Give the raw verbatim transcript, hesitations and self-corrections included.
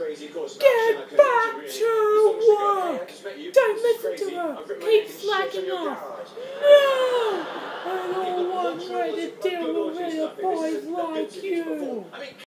Get back to work! Don't listen to her! Keep slacking off! No! I don't want to deal with little boys like you!